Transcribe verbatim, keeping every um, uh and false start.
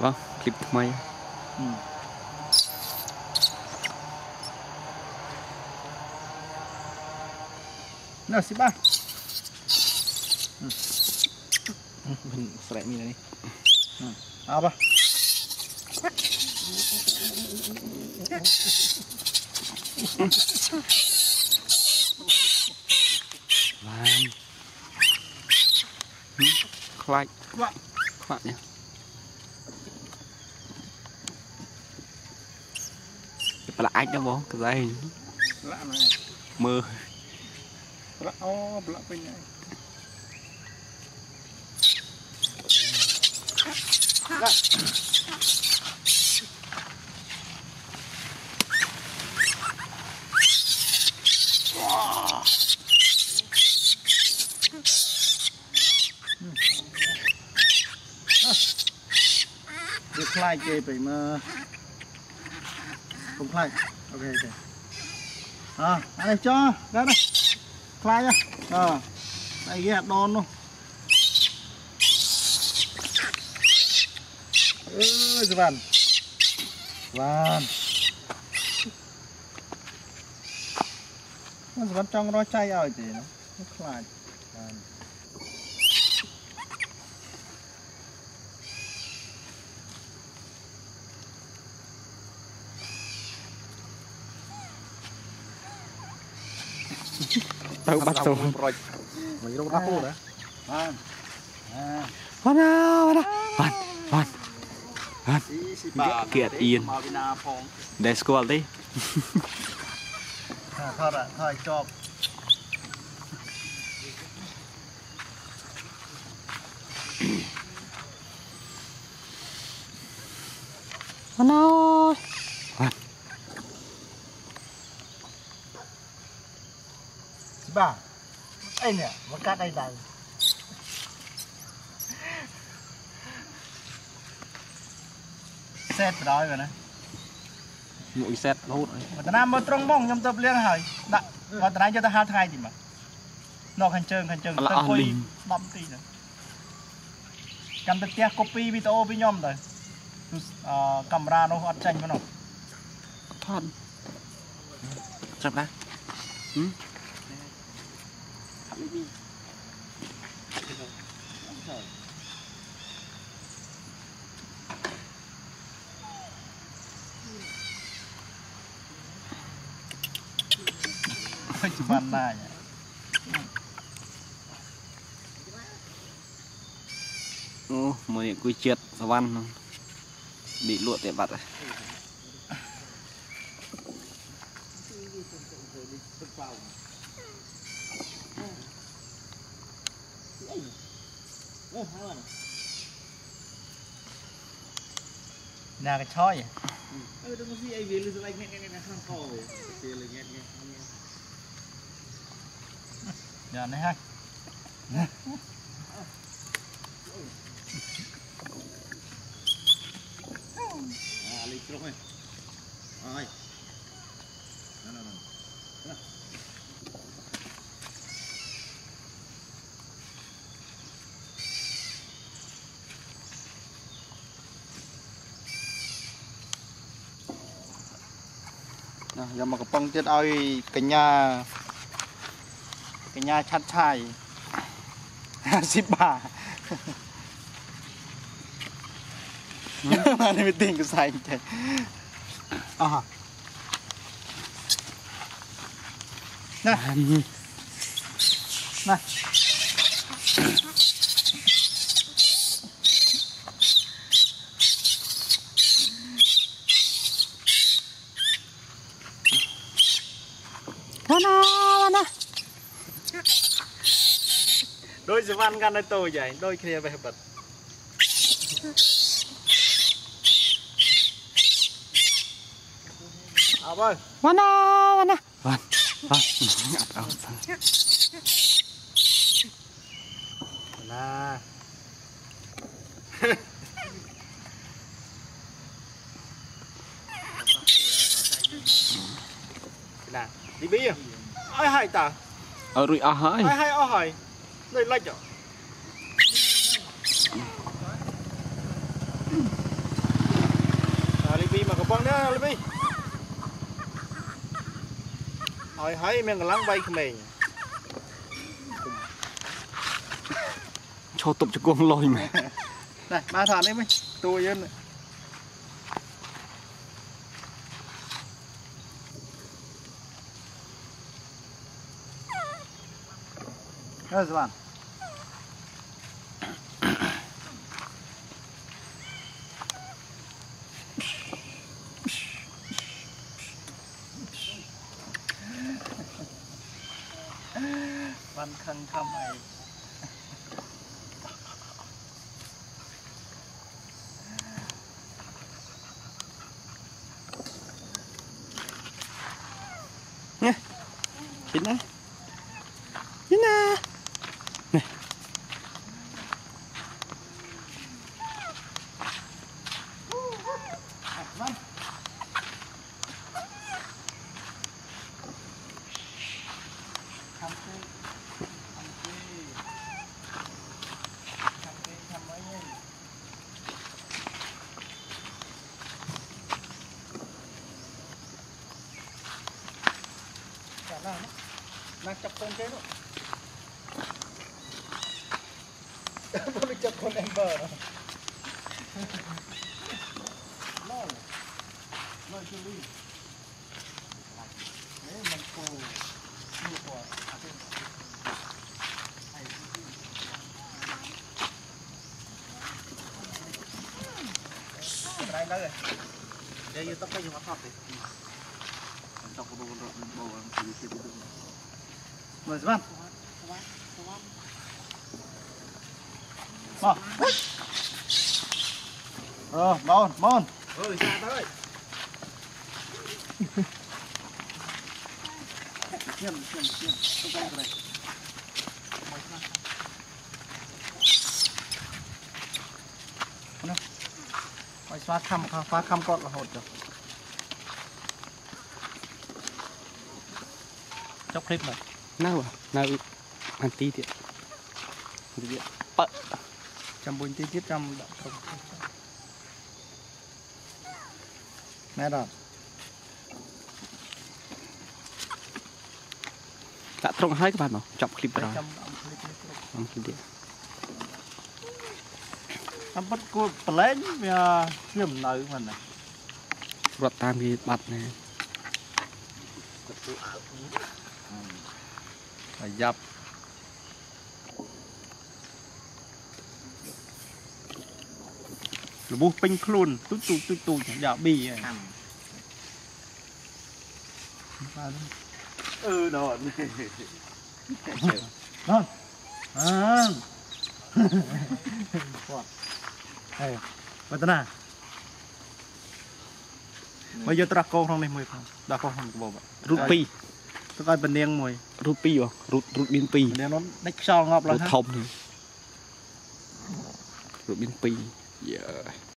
vâng clip mây ừ. Nào xí ba mình sẽ mình này à ba làm khoai khoai nhé là anh đó bố cái dây mưa Bla oh bla bên này. Được khai kê phải mà không khai. Ok ok. À, anh này cho ra đây. Khai nhá. Ờ. Đây ghé đòn luôn. Ừ, giờ van. Van. Nó vẫn trong đó chay rồi thì nó nó khai. Van. tao bắt xong rồi mấy đâu bắt luôn đấy van van nào van van van kiệt yên để squat đi thôi rồi thôi cho van nào van ba anh nè một cát đây đây set rồi rồi nè mũi set hút rồi mà tao làm một trong mông nhom tập liên hỏi đã và tao cho tao hai thay gì mà nó khăn trơn khăn trơn tao quay bấm tí nữa cầm tao tia copy video với nhom rồi camera nó hoạt tranh với nó thoát chậm đã ừ cuma nanya ô mới cùi triệt sờ văn bị luộc để vặt rồi nhà cái choi ừ đâu có gì ai về lưu lại nghe nghe nghe sang cổ thì là nghe nghe nghe giờ này ha à lấy trống này rồi nào nào nào giờ mà cái bông tiết ơi cái nhà cái nhà chặt chai ship bà mà này mới tiền cái xài thế à này này mana mana đôi giờ văn gan đây tôi vậy đôi kia về bật à ơi mana mana van van ngập ao nè nè đi bí à ai hay ta ở rồi à hỏi ai hay ở hỏi đây lệch rồi vì mà có băng nữa là vì hỏi hay mình còn lắng bay của mình cho tục cho con lôi mày này ba thằng đấy mình tôi yên này rồi các bạn văn khăn thăm này nè chín nè chín nè nè nak chọc con cái đó tôi đi chọc con Amber đó lol lol chú đi đấy mình cô mua của cái này rồi đây như tóc cái dùng hot thì tóc của tôi bầu mời các bạn Mò. Ờ, mòn, mòn. Ơi, xa tới. Xem, xem, xem. Tôi quay vào đây. Hỏi xóa khăm, phá khăm con là hột rồi. Chốc clip này. nào nào ăn tí thì bợ Trăm bốn tí tiếp trăm đậm không. Nè đó. đã trông hai các bạn nào chọc clip rồi Trăm đậm clip không clip đi Em bắt cô plane và phim nữ mình này. rọt tam thì bật này Phải dập. Là bố pinh khuôn, tút tút tút tút, dạ bì này. Ừ, đó. Ngon. À. Đây, vậy ta nào. Bây giờ ta con trong này mùi không? Đã con không có bầu vậy. rút pi Tôi coi bên đen mùi. rút pi vào rút rút biên pi Bên đen nó đách so ngọp lắm rút hả? thông thì rút biên pi yeah